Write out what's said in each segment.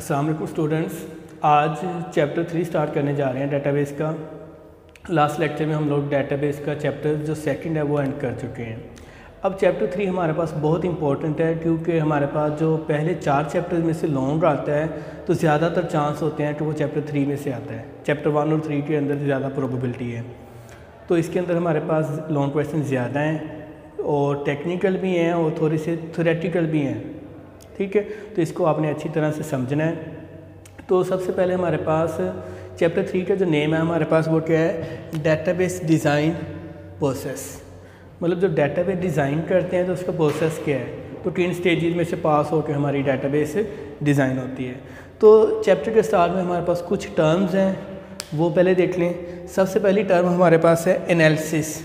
अस्सलाम वालेकुम स्टूडेंट्स। आज चैप्टर 3 स्टार्ट करने जा रहे हैं डेटाबेस का। लास्ट लेक्चर में हम लोग डेटाबेस का चैप्टर जो सेकंड है वो एंड कर चुके हैं। अब चैप्टर 3 हमारे पास बहुत इंपॉर्टेंट है क्योंकि हमारे पास जो पहले 4 चैप्टर्स में से लॉन्ग आता है तो ज़्यादातर चांस होते हैं कि वो चैप्टर 3 में से आता है। चैप्टर 1 और 3 के अंदर ज़्यादा प्रोबेबिलिटी है, तो इसके अंदर हमारे पास लॉन्ग क्वेश्चन ज़्यादा हैं और टेक्निकल भी हैं और थोड़ी से थ्योरेटिकल भी हैं। ठीक है, तो इसको आपने अच्छी तरह से समझना है। तो सबसे पहले हमारे पास चैप्टर 3 का जो नेम है हमारे पास वो क्या है, डेटाबेस डिज़ाइन प्रोसेस। मतलब जो डेटाबेस डिज़ाइन करते हैं तो उसका प्रोसेस क्या है, तो 3 स्टेजेस में से पास होकर हमारी डेटाबेस डिज़ाइन होती है। तो चैप्टर के स्टार्ट में हमारे पास कुछ टर्म्स हैं वो पहले देख लें। सबसे पहली टर्म हमारे पास है एनालिसिस।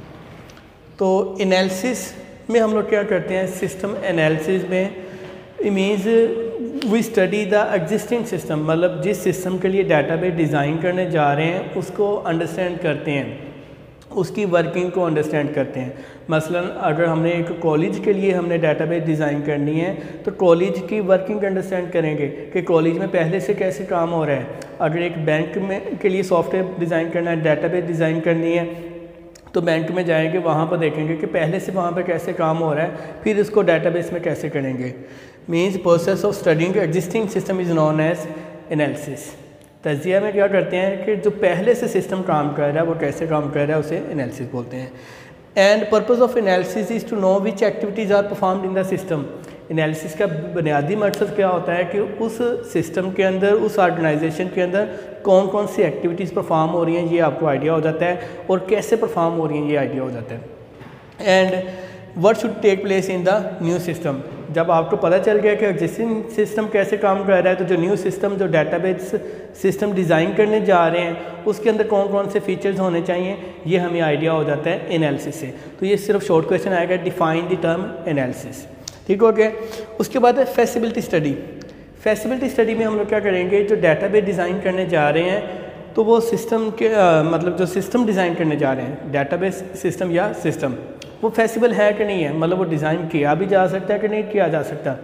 तो एनालिसिस में हम लोग क्या करते हैं, सिस्टम एनालिसिस में means we study the existing system, मतलब जिस सिस्टम के लिए डेटाबेस डिज़ाइन करने जा रहे हैं उसको अंडरस्टैंड करते हैं, उसकी वर्किंग को अंडरस्टैंड करते हैं। मसलन अगर हमने एक कॉलेज के लिए हमने डेटाबेस डिज़ाइन करनी है तो कॉलेज की वर्किंग अंडरस्टैंड करेंगे कि कॉलेज में पहले से कैसे काम हो रहा है। अगर एक बैंक में के लिए सॉफ्टवेयर डिज़ाइन करना है, डेटाबेस डिज़ाइन करनी है तो बैंक में जाएंगे, वहाँ पर देखेंगे कि पहले से वहाँ पर कैसे काम हो रहा है, फिर इसको डेटाबेस में कैसे करेंगे। Means process of studying existing system is known as analysis. तजिया में क्या करते हैं कि जो पहले से सिस्टम काम कर रहा है वो कैसे काम कर रहा है उसे एनालिसिस बोलते हैं। And purpose of analysis is to know which activities are performed in the system. Analysis का बुनियादी मकसद क्या होता है कि उस सिस्टम के अंदर, उस ऑर्गेनाइजेशन के अंदर कौन कौन सी एक्टिविटीज़ परफॉर्म हो रही हैं ये आपको आइडिया हो जाता है, और कैसे परफॉर्म हो रही हैं ये आइडिया हो जाता है। And what should take place in the new system. जब आपको पता चल गया कि एग्जिस्टिंग सिस्टम कैसे काम कर रहा है तो जो न्यू सिस्टम, जो डेटाबेस सिस्टम डिज़ाइन करने जा रहे हैं उसके अंदर कौन कौन से फीचर्स होने चाहिए ये हमें आइडिया हो जाता है एनालिसिस से। तो ये सिर्फ शॉर्ट क्वेश्चन आएगा, डिफाइन द टर्म एनालिसिस। ठीक हो गया। उसके बाद है फैसिबिलिटी स्टडी। फैसिबिलिटी स्टडी में हम लोग क्या करेंगे, जो डेटाबेस डिज़ाइन करने जा रहे हैं तो वो सिस्टम के मतलब जो सिस्टम डिज़ाइन करने जा रहे हैं, डेटाबेस सिस्टम या सिस्टम, वो फैसिबल है कि नहीं है, मतलब वो डिज़ाइन किया भी जा सकता है कि नहीं किया जा सकता।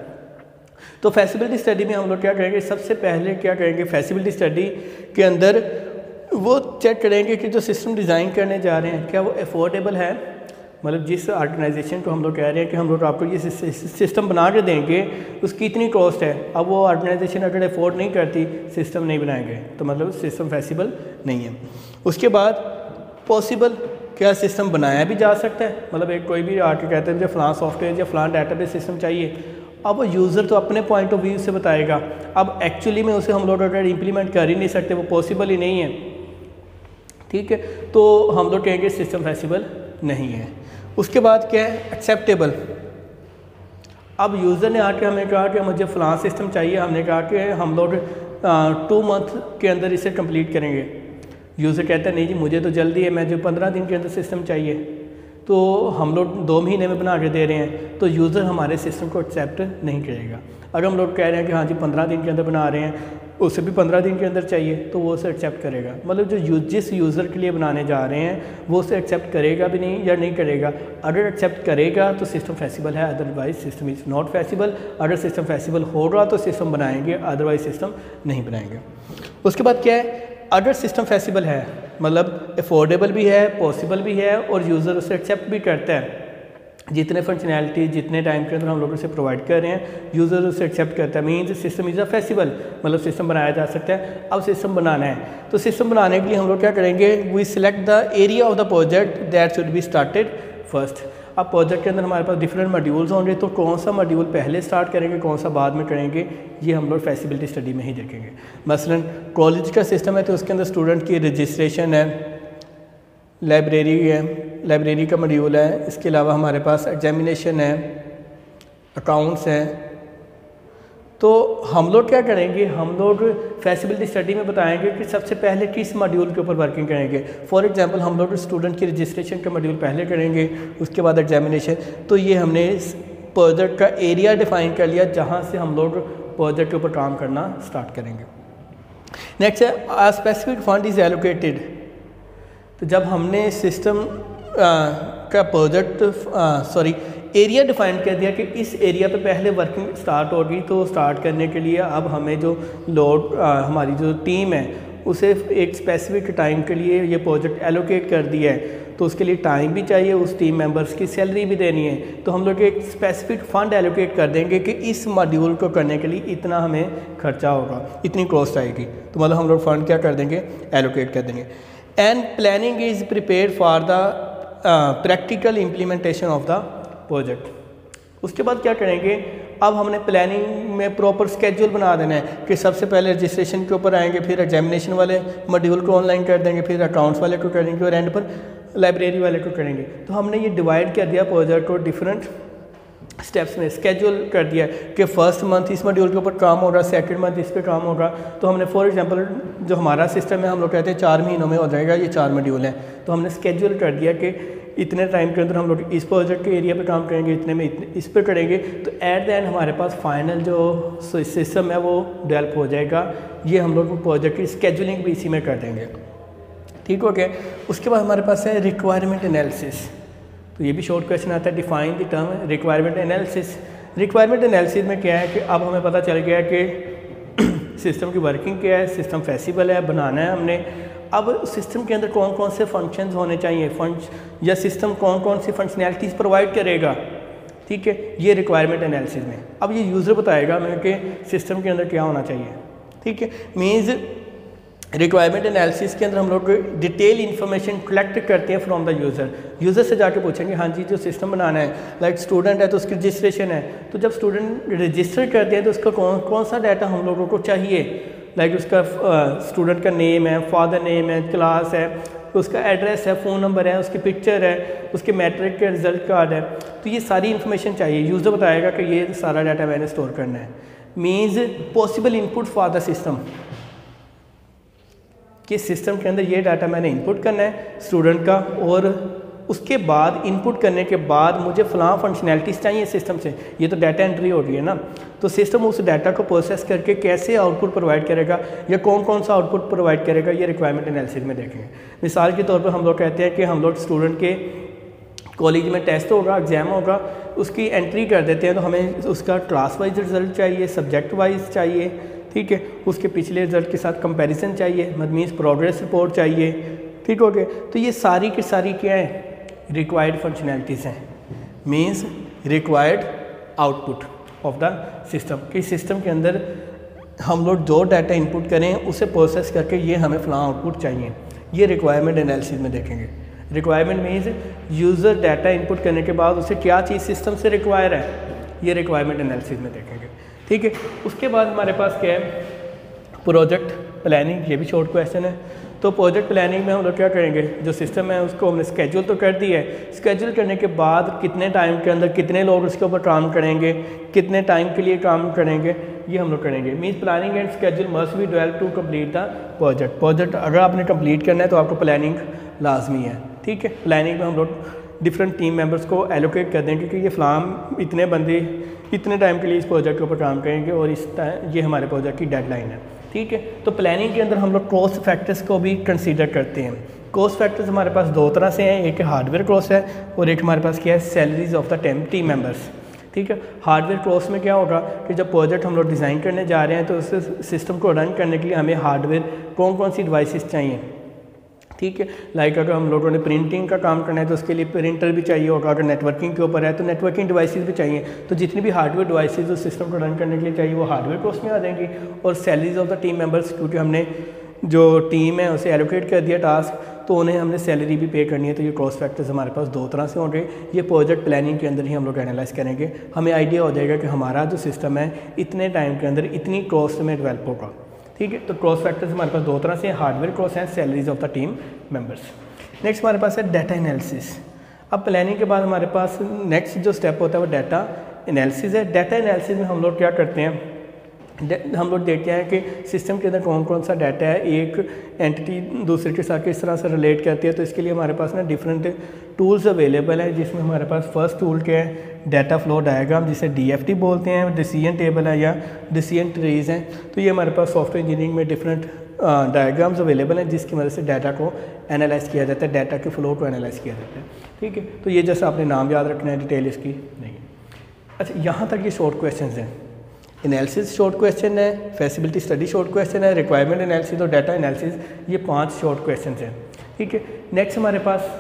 तो फैसिबिलिटी स्टडी में हम लोग क्या करेंगे, सबसे पहले क्या करेंगे, फैसिबिलिटी स्टडी के अंदर वो चेक करेंगे कि जो सिस्टम डिज़ाइन करने जा रहे हैं क्या वो अफोर्डेबल है। मतलब जिस ऑर्गेनाइजेशन को हम लोग कह रहे हैं कि हम लोग आपको ये सिस्टम बना के देंगे उसकी इतनी कॉस्ट है, अब वो ऑर्गेनाइजेशन अगर अफोर्ड नहीं करती, सिस्टम नहीं बनाएंगे तो मतलब सिस्टम फैसिबल नहीं है। उसके बाद पॉसिबल, क्या सिस्टम बनाया भी जा सकता है। मतलब एक कोई भी आके कहते हैं मुझे फ़लाँ सॉफ्टवेयर या फ़लाँ डेटाबेस सिस्टम चाहिए, अब वो यूज़र तो अपने पॉइंट ऑफ व्यू से बताएगा, अब एक्चुअली में उसे हम लोग अगर इम्प्लीमेंट कर ही नहीं सकते, वो पॉसिबल ही नहीं है। ठीक है, तो हम लोग कहेंगे सिस्टम फैसिबल नहीं है। उसके बाद क्या है, एक्सेप्टेबल। अब यूज़र ने आके हमें कहा कि मुझे फ़लाँ सिस्टम चाहिए, हमने कहा कि हम लोग 2 मंथ के अंदर इसे कंप्लीट करेंगे। यूज़र कहता है नहीं जी मुझे तो जल्दी है, मुझे 15 दिन के अंदर सिस्टम चाहिए, तो हम लोग 2 महीने में बना के दे रहे हैं, तो यूज़र हमारे सिस्टम को एक्सेप्ट नहीं करेगा। अगर हम लोग कह रहे हैं कि हाँ जी 15 दिन के अंदर बना रहे हैं, उसे भी 15 दिन के अंदर चाहिए, तो वो उसे एक्सेप्ट करेगा। मतलब जो जिस यूज़र के लिए बनाने जा रहे हैं वो उसे एक्सेप्ट करेगा भी नहीं या नहीं करेगा। अगर एक्सेप्ट करेगा तो सिस्टम फैसिबल है, otherwise system is not feasible. अगर सिस्टम फैसिबल होगा तो सिस्टम बनाएंगे, अदरवाइज सिस्टम नहीं बनाएंगे। उसके बाद क्या है, अगर सिस्टम फैसिबल है मतलब अफोर्डेबल भी है, पॉसिबल भी है और यूज़र उसे एक्सेप्ट भी करता है, जितने फंक्शनैलिटी जितने टाइम के अंदर हम लोग उसे प्रोवाइड कर रहे हैं यूज़र उसे एक्सेप्ट करता है, means system is a feasible, मतलब सिस्टम बनाया जा सकता है। अब सिस्टम बनाना है तो सिस्टम बनाने के लिए हम लोग क्या करेंगे, we select the area of the project that should be started first. अब प्रोजेक्ट के अंदर हमारे पास डिफरेंट मॉड्यूल्स होंगे, तो कौन सा मॉड्यूल पहले स्टार्ट करेंगे, कौन सा बाद में करेंगे, ये हम लोग फैसिबिलिटी स्टडी में ही देखेंगे। मसलन कॉलेज का सिस्टम है तो उसके अंदर स्टूडेंट की रजिस्ट्रेशन है, लाइब्रेरी है, लाइब्रेरी का मॉड्यूल है, इसके अलावा हमारे पास एग्जामिनेशन है, अकाउंट्स हैं। तो हम लोग क्या करेंगे, हम लोग फैसिबिलिटी स्टडी में बताएंगे कि सबसे पहले किस मॉड्यूल के ऊपर वर्किंग करेंगे। फॉर एग्जांपल हम लोग स्टूडेंट की रजिस्ट्रेशन का मॉड्यूल पहले करेंगे, उसके बाद एग्जामिनेशन। तो ये हमने प्रोजेक्ट का एरिया डिफाइन कर लिया जहाँ से हम लोग प्रोजेक्ट के ऊपर काम करना स्टार्ट करेंगे। नेक्स्ट है a specific fund is allocated. तो जब हमने सिस्टम का प्रोजेक्ट एरिया डिफाइन कर दिया कि इस एरिया पे पहले वर्किंग स्टार्ट होगी, तो स्टार्ट करने के लिए अब हमें जो लोड हमारी जो टीम है उसे एक स्पेसिफिक टाइम के लिए ये प्रोजेक्ट एलोकेट कर दिया है, तो उसके लिए टाइम भी चाहिए, उस टीम मेंबर्स की सैलरी भी देनी है, तो हम लोग एक स्पेसिफिक फ़ंड एलोकेट कर देंगे कि इस मॉड्यूल को करने के लिए इतना हमें खर्चा होगा, इतनी कॉस्ट आएगी, तो मतलब हम लोग फ़ंड क्या कर देंगे, एलोकेट कर देंगे। And planning is prepare for the practical implementation of the project. उसके बाद क्या करेंगे, अब हमने प्लानिंग में प्रॉपर स्केड्यूल बना देना है कि सबसे पहले रजिस्ट्रेशन के ऊपर आएंगे, फिर एग्जामिनेशन वाले मॉड्यूल को ऑनलाइन कर देंगे, फिर अकाउंट्स वाले को करेंगे और एंड पर लाइब्रेरी वाले को करेंगे। तो हमने ये डिवाइड कर दिया प्रोजेक्ट को डिफरेंट स्टेप्स में, स्केड्यूल कर दिया कि फर्स्ट मंथ इस मॉड्यूल के ऊपर काम होगा, सेकंड मंथ इस पे काम होगा। तो हमने फॉर एग्जांपल जो हमारा सिस्टम है हम लोग कहते हैं 4 महीनों में हो जाएगा, ये 4 मॉड्यूल हैं, तो हमने स्केड्यूल कर दिया कि इतने टाइम के अंदर हम लोग इस प्रोजेक्ट के एरिया पे काम करेंगे, इतने में इतने इस पे करेंगे, तो एट द एंड हमारे पास फाइनल जो सिस्टम है वो डेवलप हो जाएगा। ये हम लोग प्रोजेक्ट की स्केड्यूलिंग भी इसी में कर देंगे, ठीक हो गया। उसके बाद हमारे पास है रिक्वायरमेंट एनालिसिस, तो ये भी शॉर्ट क्वेश्चन आता है, define the term requirement analysis. Requirement analysis में क्या है कि अब हमें पता चल गया कि सिस्टम की वर्किंग क्या है, सिस्टम फेसिबल है, बनाना है हमने। अब सिस्टम के अंदर कौन कौन से फंक्शंस होने चाहिए, फंक्श या सिस्टम कौन कौन सी फंक्शनैलिटीज़ प्रोवाइड करेगा, ठीक है, ये रिक्वायरमेंट एनालिसिस में। अब ये यूज़र बताएगा हमें कि सिस्टम के अंदर क्या होना चाहिए, ठीक है। मीन्स रिक्वायरमेंट एनालिसिस के अंदर हम लोग डिटेल इन्फॉर्मेशन कलेक्ट करते हैं फ्रॉम द यूज़र से जाके पूछेंगे हाँ जी जो सिस्टम बनाना है, लाइक स्टूडेंट है तो उसकी रजिस्ट्रेशन है, तो जब स्टूडेंट रजिस्टर करते हैं तो उसका कौन सा डाटा हम लोगों को चाहिए, लाइक उसका स्टूडेंट का नेम है, फादर नेम है, क्लास है, उसका एड्रेस है, फ़ोन नंबर है, उसकी पिक्चर है, उसके मैट्रिक के रिजल्ट कार्ड है, तो ये सारी इन्फॉर्मेशन चाहिए। यूज़र बताएगा कि ये सारा डाटा मैंने स्टोर करना है। Means possible input for the system, कि सिस्टम के अंदर ये डाटा मैंने इनपुट करना है स्टूडेंट का, और उसके बाद इनपुट करने के बाद मुझे फ़लाँ फंक्शनैलिटीज़ चाहिए सिस्टम से। ये तो डाटा एंट्री हो गई है ना, तो सिस्टम उस डाटा को प्रोसेस करके कैसे आउटपुट प्रोवाइड करेगा या कौन कौन सा आउटपुट प्रोवाइड करेगा, ये रिक्वायरमेंट एनालिसिस में देखेंगे। मिसाल के तौर पर हम लोग कहते हैं कि हम लोग स्टूडेंट के कॉलेज में टेस्ट होगा, एग्ज़ाम होगा, उसकी एंट्री कर देते हैं, तो हमें उसका क्लास वाइज रिज़ल्ट चाहिए, सब्जेक्ट वाइज चाहिए, ठीक है, उसके पिछले रिज़ल्ट के साथ कंपैरिजन चाहिए, मीन्स प्रोग्रेस रिपोर्ट चाहिए, ठीक हो गया। तो ये सारी की सारी क्या है, रिक्वायर्ड फंक्शनैलिटीज़ हैं, means required output of the system, कि सिस्टम के अंदर हम लोग जो डाटा इनपुट करें उसे प्रोसेस करके ये हमें फ़लाँ आउटपुट चाहिए, ये रिक्वायरमेंट एनालिसिस में देखेंगे। Requirement means user data input करने के बाद उसे क्या चीज़ सिस्टम से रिक्वायर है, ये रिक्वायरमेंट एनालिसिस में देखेंगे, ठीक है। उसके बाद हमारे पास क्या है, प्रोजेक्ट प्लानिंग, ये भी शॉर्ट क्वेश्चन है। तो प्रोजेक्ट प्लानिंग में हम लोग क्या करेंगे, जो सिस्टम है उसको हमने स्केड्यूल तो कर दी है, स्केड्यूल करने के बाद कितने टाइम के अंदर कितने लोग उसके ऊपर काम करेंगे, कितने टाइम के लिए काम करेंगे, ये हम लोग करेंगे। Means planning and schedule must be develop to complete the project अगर आपने कंप्लीट करना है तो आपको प्लानिंग लाजमी है, ठीक है। प्लानिंग में हम लोग डिफरेंट टीम मेंबर्स को एलोकेट कर देंगे कि ये फ़लाँ इतने बंदे इतने टाइम के लिए इस प्रोजेक्ट के ऊपर काम करेंगे और इस टाइम ये हमारे प्रोजेक्ट की डेडलाइन है, ठीक है। तो प्लानिंग के अंदर हम लोग कॉस्ट फैक्टर्स को भी कंसीडर करते हैं। कॉस्ट फैक्टर्स हमारे पास दो तरह से हैं, एक हार्डवेयर कॉस्ट है और एक हमारे पास क्या है, salaries of the team members, ठीक है। हार्डवेयर कॉस्ट में क्या होगा कि जब प्रोजेक्ट हम लोग डिज़ाइन करने जा रहे हैं तो उस सिस्टम को रन करने के लिए हमें हार्डवेयर कौन कौन सी डिवाइसेस चाहिए, ठीक है। लाइक अगर हम लोगों ने प्रिंटिंग का काम करना है तो उसके लिए प्रिंटर भी चाहिए होगा, अगर नेटवर्किंग के ऊपर है तो नेटवर्किंग डिवाइसेस भी चाहिए। तो जितनी भी हार्डवेयर डिवाइसेस उस सिस्टम को रन करने के लिए चाहिए वो हार्डवेयर कॉस्ट में आ जाएंगी। और salaries of the team members, क्योंकि हमने जो टीम है उसे एलोकेट कर दिया टास्क, तो उन्हें हमने सैलरी भी पे करनी है। तो ये कॉस्ट फैक्टर्स हमारे पास दो तरह से होंगे। ये प्रोजेक्ट प्लानिंग के अंदर ही हम लोग एनालाइज करेंगे, हमें आइडिया हो जाएगा कि हमारा जो सिस्टम है इतने टाइम के अंदर इतनी कॉस्ट में डेवलप होगा, ठीक है। तो कॉस्ट फैक्टर्स हमारे पास दो तरह से, हार्डवेयर कॉस्ट हैं, salaries of the team members. Next हमारे पास है डाटा एनालिसिस। अब प्लानिंग के बाद हमारे पास नेक्स्ट जो स्टेप होता है वो डाटा एनालिसिस है। डाटा एनालिसिस में हम लोग क्या करते हैं, हम लोग देखते हैं कि सिस्टम के अंदर कौन कौन सा डाटा है, एक एंटिटी दूसरे के साथ किस तरह से रिलेट करती है। तो इसके लिए हमारे पास ना डिफरेंट टूल्स अवेलेबल हैं, जिसमें हमारे पास फर्स्ट टूल क्या है, डाटा फ्लो डायग्राम, जिसे DFT बोलते हैं, डिसीजन टेबल है या डिसीजन ट्रीज हैं। तो ये हमारे पास सॉफ्टवेयर इंजीनियरिंग में डिफरेंट डायग्राम्स अवेलेबल हैं जिसकी मदद से डाटा को एनालाइज किया जाता है, डाटा के फ्लो को एनालाइज किया जाता है। ठीक है, तो ये जैसे आपने नाम याद रखना है, डिटेल इसकी नहीं। अच्छा, यहाँ तक ये शॉर्ट क्वेश्चन हैं। एनालिसिस शॉर्ट क्वेश्चन है, फैसिलिटी स्टडी शॉर्ट क्वेश्चन है, रिक्वायरमेंट एनालिसिस और डाटा एनालिसिस, ये 5 शॉर्ट क्वेश्चन हैं। ठीक है, नेक्स्ट हमारे पास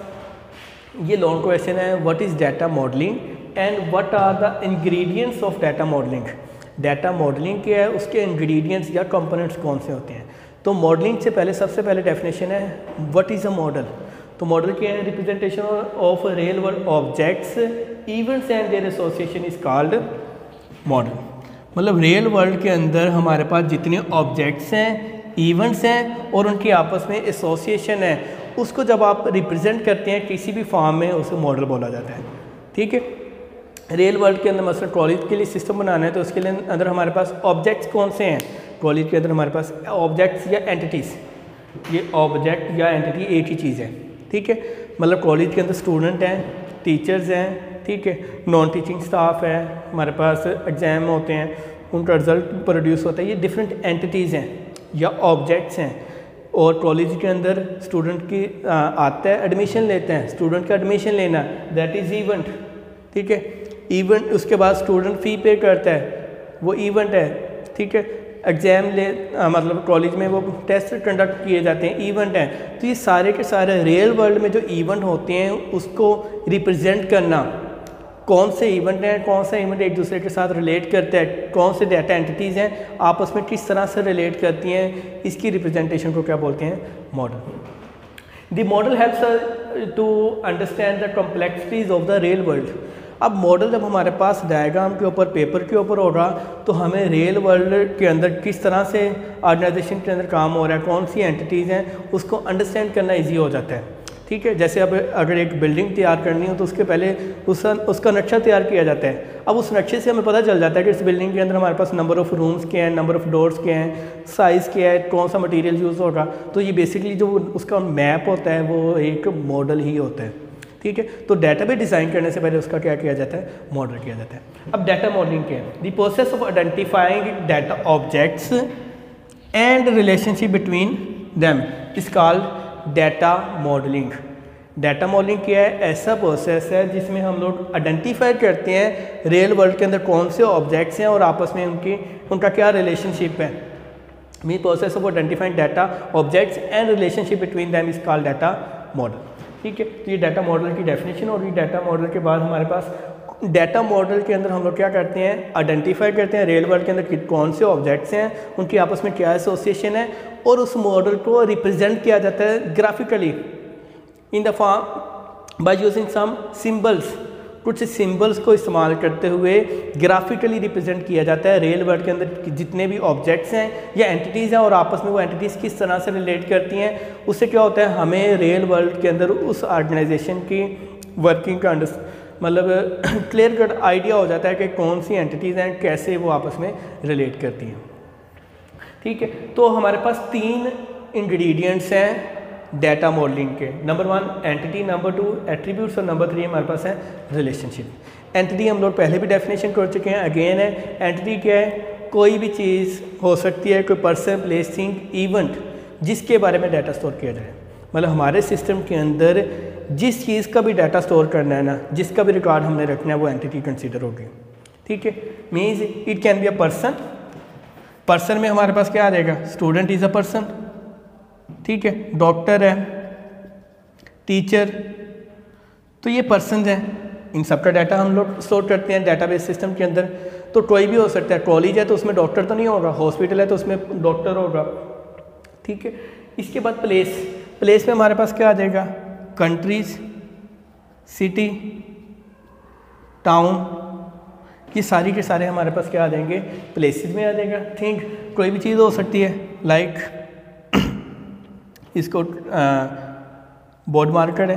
ये लॉन्ग क्वेश्चन है, what is data modelling and what are the ingredients of data modelling. Data modelling क्या है, उसके इंग्रेडिएंट्स या कंपोनेंट्स कौन से होते हैं। तो मॉडलिंग से पहले सबसे पहले डेफिनेशन है व्हाट इज़ अ मॉडल। तो मॉडल क्या है, representation of real world objects events and their association is called model. मतलब रियल वर्ल्ड के अंदर हमारे पास जितने ऑब्जेक्ट्स हैं, इवेंट्स हैं और उनकी आपस में एसोसिएशन है, उसको जब आप रिप्रेजेंट करते हैं किसी भी फॉर्म में, उसे मॉडल बोला जाता है। ठीक है, रियल वर्ल्ड के अंदर मसलन कॉलेज के लिए सिस्टम बनाना है तो उसके लिए अंदर हमारे पास ऑब्जेक्ट्स कौन से हैं। कॉलेज के अंदर हमारे पास ऑब्जेक्ट्स या एंटिटीज़, ये ऑब्जेक्ट या एंटिटी एक ही चीज़ है। ठीक है, मतलब कॉलेज के अंदर स्टूडेंट हैं, टीचर्स हैं, ठीक है, नॉन टीचिंग स्टाफ है, हमारे पास एग्ज़ाम होते हैं, उनका रिज़ल्ट प्रोड्यूस होता है, ये डिफरेंट एंटिटीज़ हैं या ऑब्जेक्ट्स हैं। और कॉलेज के अंदर स्टूडेंट की आता है, एडमिशन लेते हैं, स्टूडेंट का एडमिशन लेना, दैट इज़ इवेंट। ठीक है, इवेंट, उसके बाद स्टूडेंट फ़ी पे करता है, वो इवेंट है। ठीक है, एग्ज़ाम मतलब कॉलेज में वो टेस्ट कंडक्ट किए जाते हैं, इवेंट है। तो ये सारे के सारे रियल वर्ल्ड में जो इवेंट होते हैं उसको रिप्रेजेंट करना, कौन से इवेंट हैं, कौन सा इवेंट एक दूसरे के साथ रिलेट करता है, कौन से डाटा एंटिटीज़ हैं आपस में किस तरह से रिलेट करती हैं, इसकी रिप्रेजेंटेशन को क्या बोलते हैं, model. The model helps to understand the complexities of the real world. अब मॉडल जब हमारे पास डायग्राम के ऊपर, पेपर के ऊपर होगा तो हमें रियल वर्ल्ड के अंदर किस तरह से ऑर्गेनाइजेशन के अंदर काम हो रहा है, कौन सी एंटिटीज़ हैं, उसको अंडरस्टैंड करना ईजी हो जाता है। ठीक है, जैसे अब अगर एक बिल्डिंग तैयार करनी हो तो उसके पहले उसका नक्शा तैयार किया जाता है। अब उस नक्शे से हमें पता चल जाता है कि इस बिल्डिंग के अंदर हमारे पास नंबर ऑफ़ रूम्स क्या हैं, नंबर ऑफ़ डोर्स क्या हैं, साइज़ क्या है, कौन सा मटेरियल यूज़ होगा। तो ये बेसिकली जो उसका मैप होता है वो एक मॉडल ही होता है। ठीक है, तो डाटा भी डिज़ाइन करने से पहले उसका क्या किया जाता है, मॉडल किया जाता है। अब डाटा मॉडलिंग क्या है, the process of identifying data objects and relationship between them is called data modelling. Data modelling क्या है, ऐसा प्रोसेस है जिसमें हम लोग आइडेंटिफाई करते हैं रियल वर्ल्ड के अंदर कौन से ऑब्जेक्ट्स हैं और आपस में उनका क्या रिलेशनशिप है। Mean process of identifying data objects and relationship between them is called data model. ठीक है, तो ये डाटा मॉडल की डेफिनेशन होगी। डाटा मॉडल के बाद हमारे पास डाटा मॉडल के अंदर हम लोग क्या करते हैं, आइडेंटिफाई करते हैं रियल वर्ल्ड के अंदर कौन से ऑब्जेक्ट्स हैं, उनकी आपस में क्या एसोसिएशन है, और उस मॉडल को रिप्रेजेंट किया जाता है graphically in the form by using some symbols. कुछ सिंबल्स को इस्तेमाल करते हुए ग्राफिकली रिप्रेजेंट किया जाता है रियल वर्ल्ड के अंदर जितने भी ऑब्जेक्ट्स हैं या एंटिटीज़ हैं और आपस में वो एंटिटीज़ किस तरह से रिलेट करती हैं। उससे क्या होता है, हमें रियल वर्ल्ड के अंदर उस ऑर्गेनाइजेशन की वर्किंग का मतलब क्लियर कट आइडिया हो जाता है कि कौन सी एंटिटीज़ हैं, कैसे वो आपस में रिलेट करती हैं। ठीक है, तो हमारे पास 3 इंग्रेडिएंट्स हैं डाटा मॉडलिंग के। नंबर 1 एंटिटी, नंबर 2 एट्रीब्यूट्स और नंबर 3 हमारे पास है रिलेशनशिप। एंटिटी हम लोग पहले भी डेफिनेशन कर चुके हैं, अगेन है। एंटिटी क्या है, कोई भी चीज़ हो सकती है, कोई पर्सन, प्लेस, थिंग, इवेंट जिसके बारे में डाटा स्टोर किया जाए। मतलब हमारे सिस्टम के अंदर जिस चीज़ का भी डाटा स्टोर करना है ना, जिसका भी रिकॉर्ड हमने रखना है, वो एंटिटी कंसिडर होगी। ठीक है, means it can be a person. Person में हमारे पास क्या आ जाएगा, स्टूडेंट इज़ अ पर्सन। ठीक है, डॉक्टर है, टीचर, तो ये पर्सन हैं, इन सब का डाटा हम लोग स्टोर करते हैं डाटाबेस सिस्टम के अंदर। तो कोई भी हो सकता है, कॉलेज है तो उसमें डॉक्टर तो नहीं होगा, हॉस्पिटल है तो उसमें डॉक्टर होगा। ठीक है, इसके बाद प्लेस। प्लेस में हमारे पास क्या आ जाएगा, कंट्रीज, सिटी, टाउन, ये सारी के सारे हमारे पास क्या आ जाएंगे, प्लेसेस में आ जाएगा। थिंक, कोई भी चीज़ हो सकती है, लाइक इसको बोर्ड मार्कर है।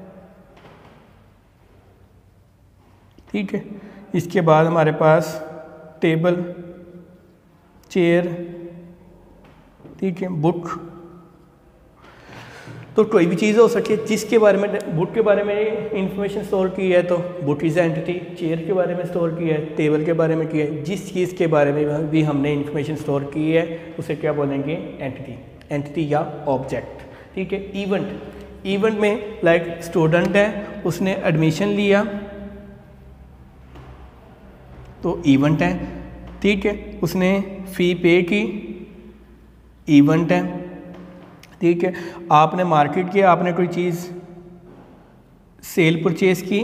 ठीक है, इसके बाद हमारे पास टेबल, चेयर, ठीक है, बुक, तो कोई भी चीज़ हो सकती है जिसके बारे में, बुक के बारे में इंफॉर्मेशन स्टोर की है तो बुक इज़ एंटिटी। चेयर के बारे में स्टोर की है, टेबल के बारे में की है, जिस चीज़ के बारे में भी हमने इंफॉर्मेशन स्टोर की है उसे क्या बोलेंगे, एंटिटी। एंटिटी या ऑब्जेक्ट। ठीक है, इवेंट में लाइक स्टूडेंट है, उसने एडमिशन लिया तो इवेंट है। ठीक है, उसने फ़ी पे की, इवेंट है। ठीक है, आपने मार्केट किया, आपने कोई चीज़ सेल परचेज की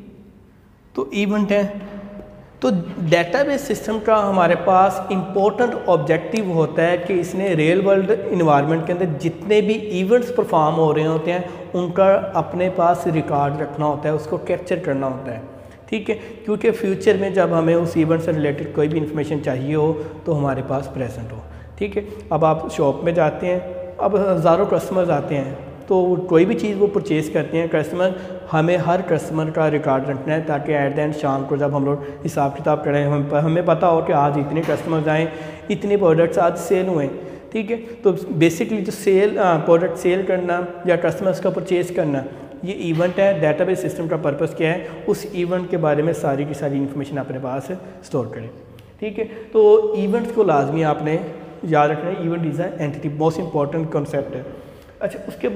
तो इवेंट है। तो डेटाबेस सिस्टम का हमारे पास इम्पोर्टेंट ऑब्जेक्टिव होता है कि इसने रियल वर्ल्ड इन्वायरमेंट के अंदर जितने भी इवेंट्स परफॉर्म हो रहे होते हैं उनका अपने पास रिकॉर्ड रखना होता है, उसको कैप्चर करना होता है। ठीक है, क्योंकि फ्यूचर में जब हमें उस इवेंट से रिलेटेड कोई भी इंफॉर्मेशन चाहिए हो तो हमारे पास प्रेजेंट हो। ठीक है, अब आप शॉप में जाते हैं, अब हज़ारों कस्टमर्स आते हैं तो कोई भी चीज़ वो परचेज़ करते हैं कस्टमर, हमें हर कस्टमर का रिकॉर्ड रखना है ताकि एट द एंड शाम को जब हम लोग हिसाब किताब करें हमें पता हो कि आज इतने कस्टमर्स आए, इतने प्रोडक्ट्स आज सेल हुए। ठीक है, तो बेसिकली जो प्रोडक्ट सेल करना या कस्टमर्स का परचेज़ करना ये इवेंट है। डेटाबेस सिस्टम का पर्पस क्या है, उस इवेंट के बारे में सारी की सारी इन्फॉर्मेशन अपने पास स्टोर करें। ठीक है, तो इवेंट्स को लाजमी आपने याद रखना है। Event is entity, most important concept है। अच्छा, उसके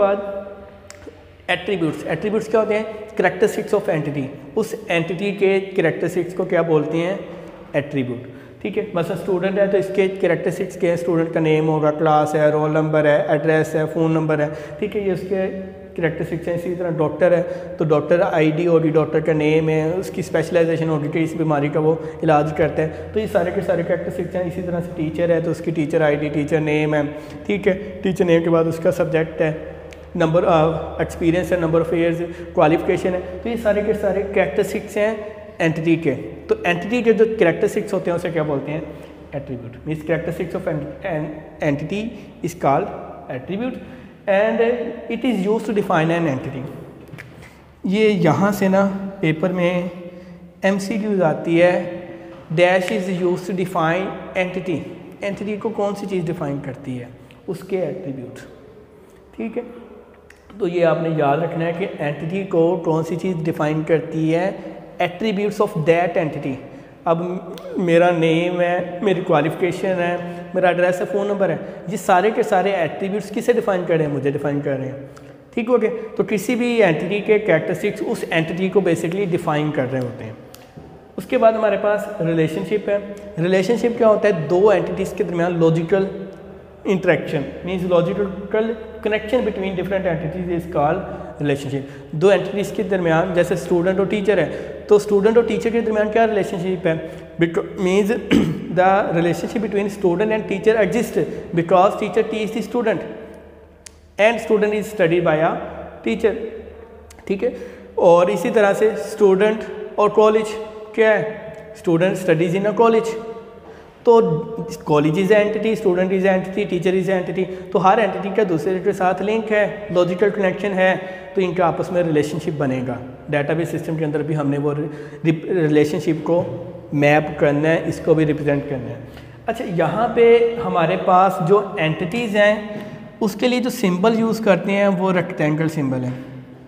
बाद एट्रीब्यूट्स क्या होते हैं, करैक्टरिस्टिक्स ऑफ एंटिटी। उस एंटिटी के करैक्टरिस्टिक्स को क्या बोलते हैं, एट्रीब्यूट। ठीक है, मतलब स्टूडेंट है तो इसके करैक्टरिस्टिक्स के, स्टूडेंट का नेम होगा, क्लास है, रोल नंबर है, एड्रेस है, फ़ोन नंबर है। ठीक है, ये उसके करैक्टरिस्टिक्स हैं। इसी तरह डॉक्टर है तो डॉक्टर आईडी होगी, डॉक्टर का नेम है, उसकी स्पेशलाइजेशन होगी कि इस बीमारी का वो इलाज करता है, तो ये सारे के सारे करैक्टरिस्टिक्स हैं। इसी तरह से टीचर है तो उसकी टीचर आईडी, टीचर नेम है। ठीक है, टीचर नेम के बाद उसका सब्जेक्ट है, नंबर एक्सपीरियंस है, नंबर ऑफ ईयर्स, क्वालिफिकेशन है। तो ये सारे के सारे करैक्टरिस्टिक्स हैं एंटिटी के। तो एंटिटी के जो करैक्टरिस्टिक्स होते हैं उसे क्या बोलते हैं, attribute. Means characteristics of entity is called attribute and it is use to define an entity. ये यहाँ से ना पेपर में MCQs आती है, dash is use to define entity. Entity को कौन सी चीज़ डिफाइन करती है, उसके एट्रीब्यूट। ठीक है, तो ये आपने याद रखना है कि एंटिटी को कौन सी चीज़ डिफाइन करती है, एट्रीब्यूट्स ऑफ दैट एंटिटी। अब मेरा नेम है, मेरी क्वालिफिकेशन है, मेरा एड्रेस है, फ़ोन नंबर है, ये सारे के सारे एट्रीब्यूट्स किसे डिफाइन कर रहे हैं, मुझे डिफाइन कर रहे हैं। ठीक हो गया, तो किसी भी एंटिटी के कैरेक्टरिस्टिक्स उस एंटिटी को बेसिकली डिफाइन कर रहे होते हैं। उसके बाद हमारे पास रिलेशनशिप है। रिलेशनशिप क्या होता है, दो एंटिटीज़ के दरमियान logical interaction, means logical connection between different entities is called relationship. दो एंटिटीज़ के दरमियान, जैसे स्टूडेंट और टीचर है, तो स्टूडेंट और टीचर के दरमियान क्या रिलेशनशिप है, means the relationship between student and teacher exist because teacher teach the student and student is studied by a teacher. ठीक है, और इसी तरह से स्टूडेंट और कॉलेज क्या है, student studies in a college, तो college is entity, student is entity, teacher is entity. तो हर एंटिटी का दूसरे के साथ लिंक है, लॉजिकल कनेक्शन है, तो इनका आपस में रिलेशनशिप बनेगा। डेटाबेस सिस्टम के अंदर भी हमने वो रिलेशनशिप को मैप करना है, इसको भी रिप्रेजेंट करना है। अच्छा, यहाँ पे हमारे पास जो एंटिटीज़ हैं उसके लिए जो सिंबल यूज़ करते हैं वो रेक्टेंगल सिंबल है।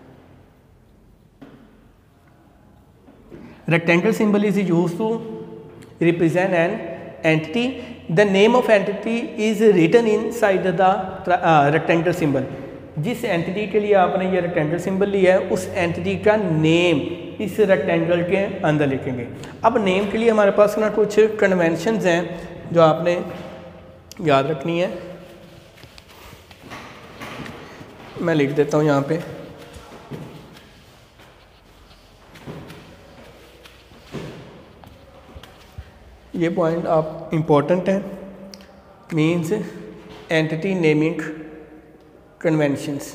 Rectangle symbol is use to represent an entity. The name of entity is written inside the rectangle symbol. जिस एंटिटी के लिए आपने ये रेक्टेंगल सिंबल लिया है उस एंटिटी का नेम इस रेक्टेंगल के अंदर लिखेंगे। अब नेम के लिए हमारे पास ना कुछ कन्वेंशंस हैं जो आपने याद रखनी है। मैं लिख देता हूँ यहाँ पे, ये पॉइंट आप इम्पोर्टेंट है, means entity naming conventions.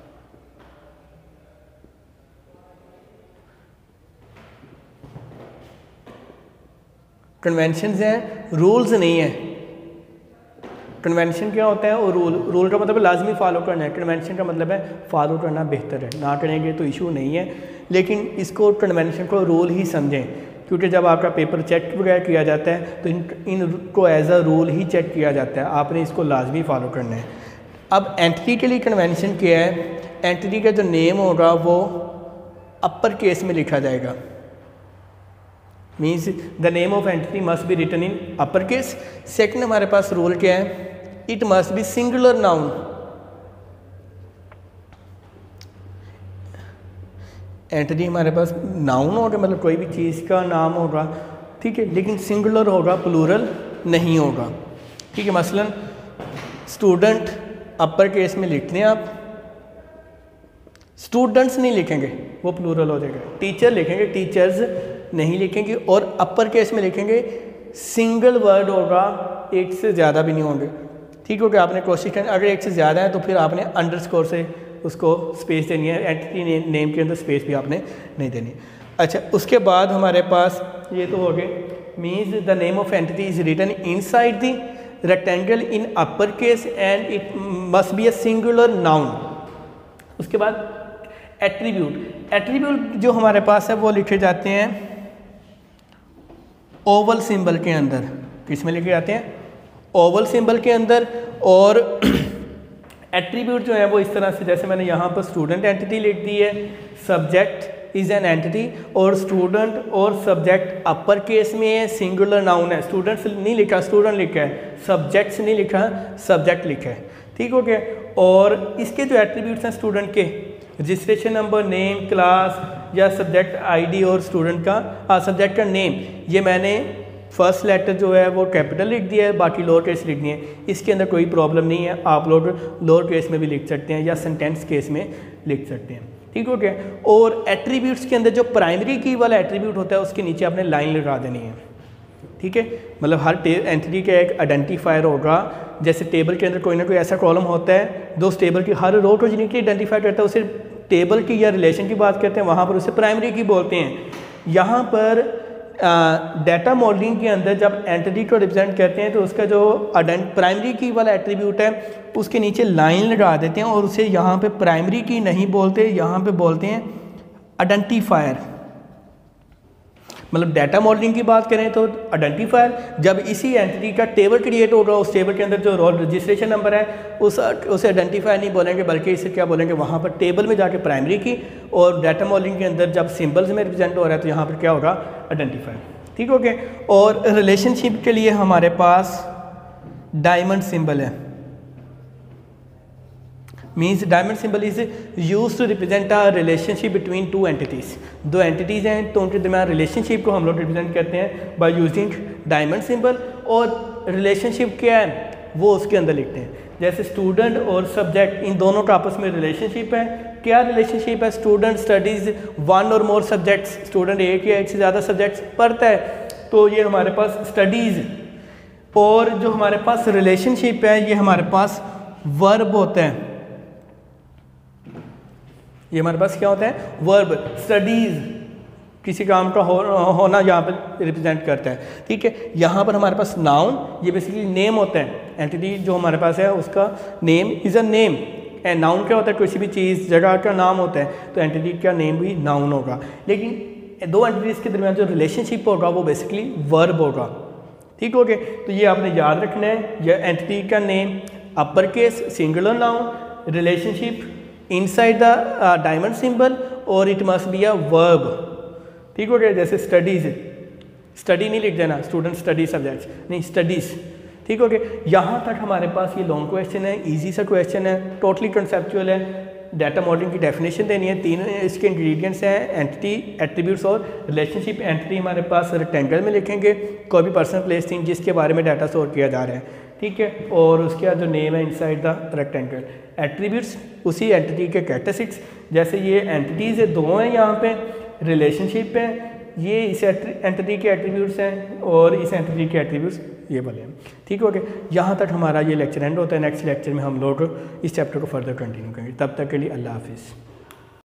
Conventions हैं, रूल्स नहीं है। कन्वेंशन क्या होता है, और रूल का मतलब लाजमी फॉलो करना है, कन्वेंशन का मतलब है फॉलो करना बेहतर है, ना करेंगे तो इशू नहीं है, लेकिन इसको कन्वेंशन को रूल ही समझें, क्योंकि जब आपका पेपर चेक वगैरह किया जाता है तो इनको एज अ रूल ही चेक किया जाता है, आपने इसको लाजमी फॉलो करना है। अब एंटिटी के लिए कन्वेंशन क्या है, एंटिटी का जो नेम होगा वो अपर केस में लिखा जाएगा, means the name of entity must be written in upper case. Second हमारे पास रूल क्या है, it must be singular noun. Entity हमारे पास नाउन होगा, मतलब कोई भी चीज़ का नाम होगा, ठीक है, लेकिन सिंगुलर होगा, प्लूरल नहीं होगा, ठीक है। मसलन स्टूडेंट अपर केस में लिखते हैं आप, स्टूडेंट्स नहीं लिखेंगे, वो प्लूरल हो जाएगा। टीचर लिखेंगे, टीचर्स नहीं लिखेंगे, और अपर केस में लिखेंगे सिंगल वर्ड होगा, एक से ज़्यादा भी नहीं होंगे, ठीक हो गया। आपने कोशिश करनी, अगर एक से ज़्यादा है तो फिर आपने अंडरस्कोर से उसको स्पेस देनी है, एंटिटी नेम के अंदर स्पेस भी आपने नहीं देनी। अच्छा, उसके बाद हमारे पास ये तो हो गए, means the name of entity is written inside the rectangle in upper case and it must be a singular noun. उसके बाद एट्रीब्यूट, एट्रीब्यूट जो हमारे पास है वो लिखे जाते हैं ओवल सिंबल के अंदर। किस में लिखे जाते हैं? ओवल सिंबल के अंदर। और एट्रीब्यूट जो है वो इस तरह से, जैसे मैंने यहाँ पर स्टूडेंट एंटिटी लिख दी है, सब्जेक्ट इज एन एंटिटी, और स्टूडेंट और सब्जेक्ट अपर केस में है, सिंगुलर नाउन है। स्टूडेंट्स नहीं लिखा, स्टूडेंट लिखा है, सब्जेक्ट्स नहीं लिखा, सब्जेक्ट लिखा है, ठीक हो गया। और इसके जो एट्रीब्यूट्स हैं स्टूडेंट के, रजिस्ट्रेशन नंबर, नेम, क्लास या सब्जेक्ट आईडी, और स्टूडेंट का सब्जेक्ट का नेम, ये मैंने फर्स्ट लेटर जो है वो कैपिटल लिख दिया है, बाकी लोअर केस लिख दिए हैं। इसके अंदर कोई प्रॉब्लम नहीं है, आप लोग लोअर केस में भी लिख सकते हैं या सेंटेंस केस में लिख सकते हैं, ठीक हो गया। और एट्रीब्यूट्स के अंदर जो प्राइमरी की वाला एट्रीब्यूट होता है उसके नीचे आपने लाइन लगा देनी है, ठीक है। मतलब हर एंटिटी का एक आइडेंटिफायर होगा। जैसे टेबल के अंदर कोई ना कोई ऐसा कॉलम होता है जो उस टेबल की हर रो को यूनिकली आइडेंटिफाई करता है, उसे टेबल की या रिलेशन की बात करते हैं, वहाँ पर उसे प्राइमरी की बोलते हैं। यहाँ पर डाटा मॉडलिंग के अंदर जब एंटिटी को रिप्रेजेंट करते हैं तो उसका जो प्राइमरी की वाला एट्रीब्यूट है उसके नीचे लाइन लगा देते हैं, और उसे यहाँ पे प्राइमरी की नहीं बोलते, यहाँ पे बोलते हैं आइडेंटिफायर। मतलब डाटा मॉडलिंग की बात करें तो आइडेंटिफायर, जब इसी एंटिटी का टेबल क्रिएट होगा, उस टेबल के अंदर जो रोल रजिस्ट्रेशन नंबर है उसे आइडेंटिफायर नहीं बोलेंगे, बल्कि इसे क्या बोलेंगे, वहाँ पर टेबल में जाके प्राइमरी की। और डाटा मॉडलिंग के अंदर जब सिंबल्स में रिप्रेजेंट हो रहा है तो यहाँ पर क्या होगा, आइडेंटिफायर, ठीक हो गया। और रिलेशनशिप के लिए हमारे पास डायमंड सिंबल है। Means diamond symbol is use to represent a relationship between two entities. दो एंटिटीज़ हैं तो उनके दरमियान रिलेशनशिप को हम लोग रिप्रेजेंट करते हैं बाय यूजिंग डायमंड सिंबल। और रिलेशनशिप क्या है वो उसके अंदर लिखते हैं। जैसे स्टूडेंट और सब्जेक्ट, इन दोनों का आपस में रिलेशनशिप है। क्या रिलेशनशिप है? स्टूडेंट स्टडीज़ वन और मोर सब्जेक्ट्स, स्टूडेंट एक या एक से ज़्यादा सब्जेक्ट्स पढ़ता है, तो ये हमारे पास स्टडीज़। और जो हमारे पास रिलेशनशिप है ये हमारे पास वर्ब होता है। ये हमारे पास क्या होता है? वर्ब। स्टडीज़ किसी काम का होना यहाँ पर रिप्रेजेंट करता है, ठीक है। यहाँ पर हमारे पास नाउन, ये बेसिकली नेम होता है। एंटिटी जो हमारे पास है उसका name is a name. And noun क्या होता है? किसी भी चीज़, जगह का नाम होता है, तो एंटिटी का नेम भी नाउन होगा। लेकिन दो एंटिटीज़ के दरमियान जो रिलेशनशिप होगा वो बेसिकली वर्ब होगा, ठीक हो गया। तो ये आपने याद रखना है। यह एंटिटी का name upper case singular noun, relationship inside the diamond symbol, और it must be a verb, ठीक हो गया। जैसे स्टडीज़, स्टडी नहीं लिख देना, स्टूडेंट स्टडी सब्जेक्ट्स नहीं, स्टडीज़, ठीक हो गया। यहाँ तक हमारे पास ये लॉन्ग क्वेश्चन है, इजी सा क्वेश्चन है, टोटली कंसेप्चुअल है। डाटा मॉडलिंग की डेफिनेशन देनी है, तीन इसके इंग्रेडिएंट्स हैं, एंटिटी, एट्रीब्यूट्स और रिलेशनशिप। एंटिटी हमारे पास रेक्टेंगल में लिखेंगे, कोई भी पर्सन, प्लेस, थिंग जिसके बारे में डाटा स्टोर किया जा रहा है, ठीक है। और उसके बाद जो नेम है इनसाइड द रेक्टेंगल। एट्रीब्यूट्स उसी एंटिटी के कैरेक्टरिस्टिक्स, जैसे ये एंटिटीज़ है, दो हैं यहाँ पे, रिलेशनशिप है, ये इस एंटिटी के एट्रीब्यूट्स हैं और इस एंटिटी के एट्रीब्यूट्स ये वाले हैं, ठीक हो गया। यहाँ तक हमारा ये लेक्चर एंड होता है। नेक्स्ट लेक्चर में हम लोग इस चैप्टर को फर्दर कंटिन्यू करेंगे। तब तक के लिए अल्लाह हाफिज़।